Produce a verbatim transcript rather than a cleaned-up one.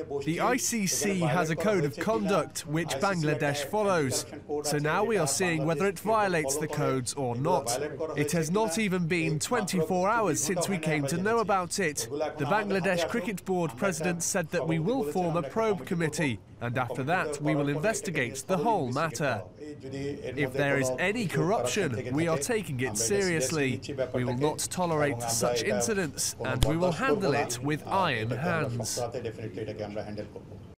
The I C C has a code of conduct which Bangladesh follows, so now we are seeing whether it violates the codes or not. It has not even been twenty-four hours since we came to know about it. The Bangladesh Cricket Board president said that we will form a probe committee, and after that we will investigate the whole matter. If there is any corruption, we are taking it seriously. We will not tolerate such incidents, and we will handle it with iron hands.